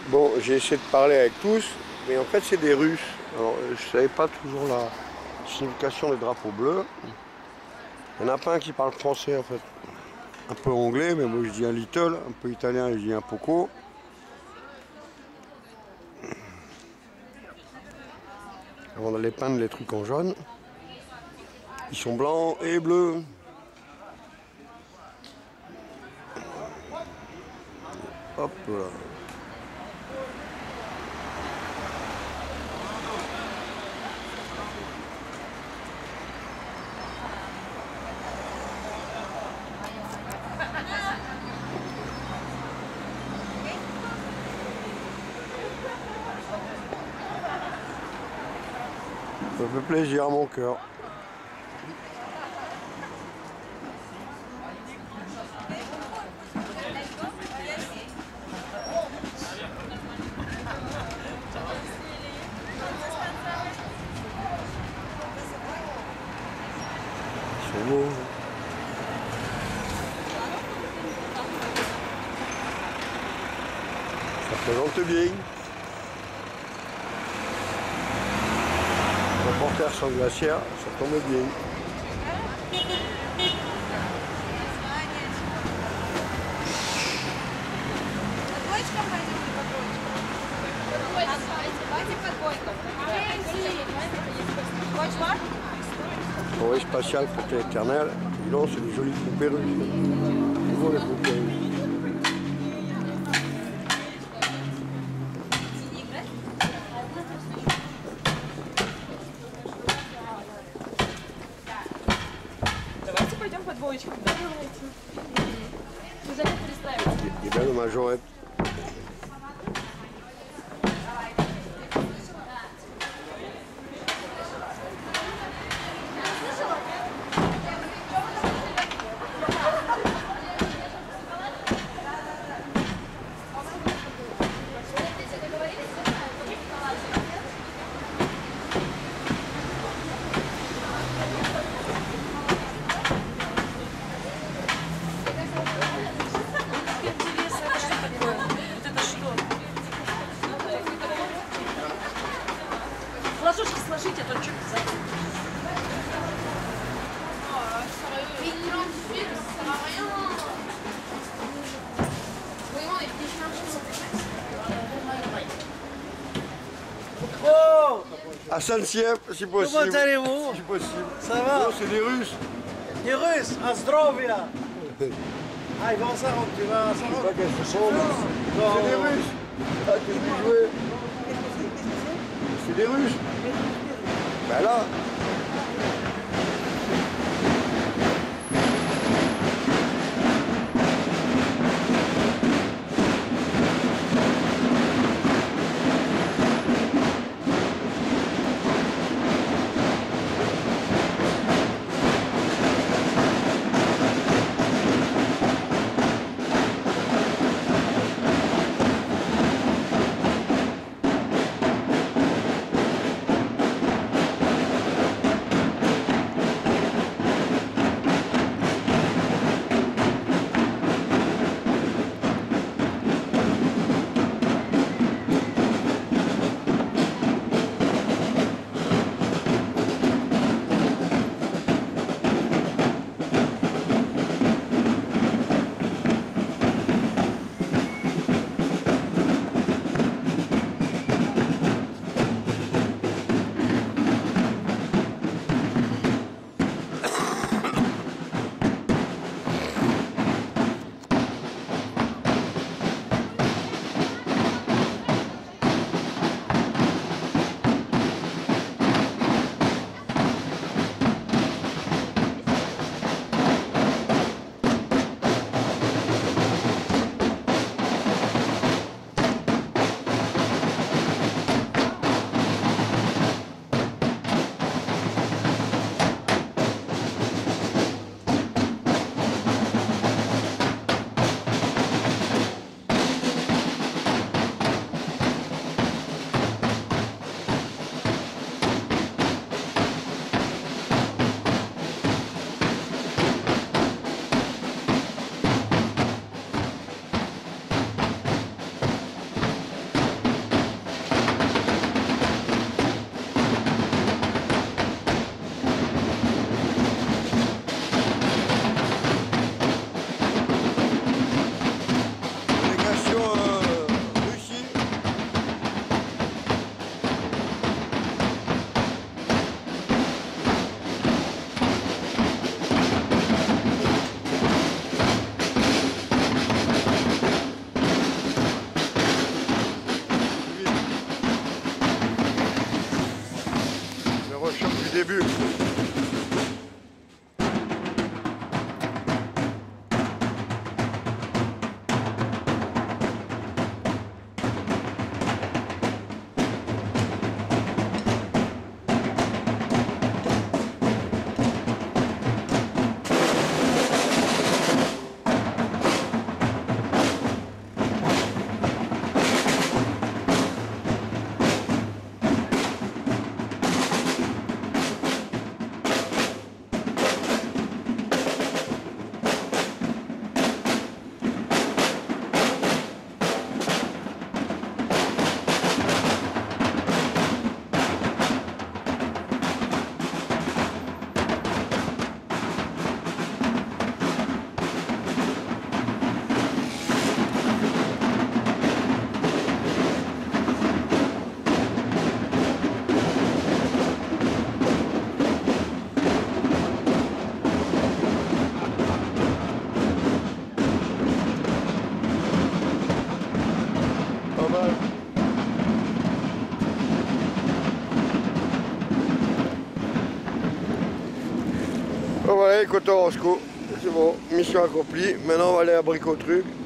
Bon, j'ai essayé de parler avec tous, mais en fait c'est des Russes. Alors je ne savais pas toujours la signification des drapeaux bleus. Il n'y en a pas un qui parle français en fait. Un peu anglais, mais moi je dis un little, un peu italien, je dis un poco. On va les peindre les trucs en jaune. Ils sont blancs et bleus. Hop là. Ça fait plaisir à mon cœur. C'est beau. Ça présente bien. Reporter sans glacière, ça tombe bien. Envoyé spatial pour teleternel. Et là, c'est des jolies poupées russes. Toujours les poupées russes. Давайте пойдем под двоечку. Давайте. Vous allez представить. Il est bien le majorette. Ложушки сложите, а то что за... Oh, À Saint-Siep, si possible. comment allez-vous? Si possible. Ça va? Non, c'est des Russes. Les Russes, à Zdrovia. Ah, ils vont à Saron, tu vas à Je sais Saron? pas qu'est-ce que c'est. C'est des Russes. Ah, qu'est-ce que vous jouez? C'est des Russes. Ben là. bricoteur Roscoe. C'est bon, mission accomplie. Maintenant on va aller à Brico Truc.